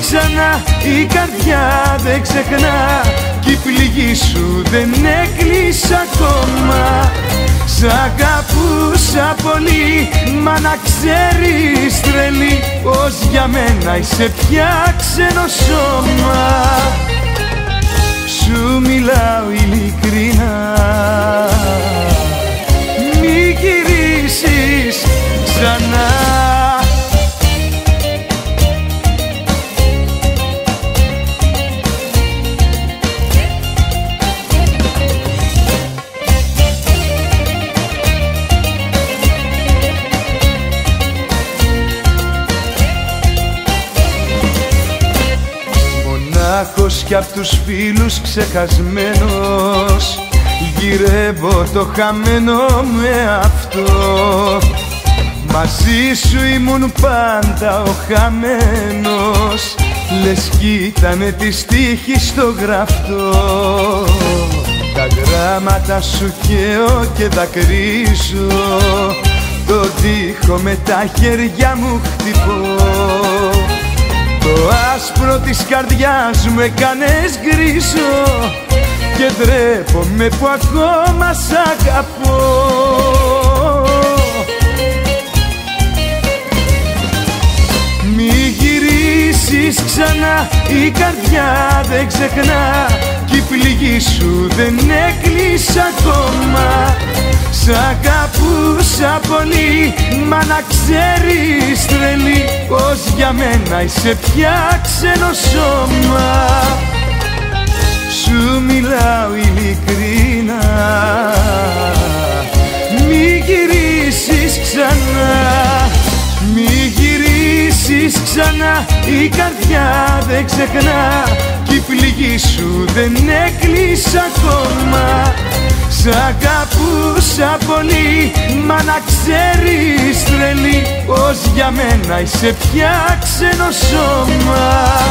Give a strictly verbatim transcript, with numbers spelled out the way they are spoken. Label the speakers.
Speaker 1: ξανά, η καρδιά δεν ξεχνά κι η πληγή σου δεν έκλεισε ακόμα. Σ' αγαπούσα πολύ, μα να ξέρεις τρελή, πως για μένα είσαι πια ξένο σώμα. Σου μιλάω ειλικρινά, μη γυρίσεις ξανά. Μονάχος κι απ' τους φίλους ξεχασμένος, γυρεύω το χαμένο με αυτό. Μαζί σου ήμουν πάντα ο χαμένος, λες κι ήτανε της τύχης στο γραφτό. Τα γράμματα σου καίω και δακρύζω, το τοίχο με τα χέρια μου χτυπώ. Το άσπρο της καρδιάς μου έκανες γκρίζο και ντρέπομαι που ακόμα σ' αγαπώ. Μη γυρίσεις ξανά, η καρδιά δεν ξεχνά κι η πληγή σου δεν έκλεισε ακόμα. Σ' αγαπούσα πολύ, μα να ξέρεις τρελή, πως για μένα είσαι πια ξένο σώμα. Σου μιλάω ειλικρινά, μη γυρίσεις ξανά. Μη γυρίσεις ξανά, η καρδιά δεν ξεχνά κι η πληγή σου δεν έκλεισε ακόμα. Σ' αγαπούσα πολύ, μα να ξέρεις τρελή, πως για μένα είσαι πια ξένο σώμα.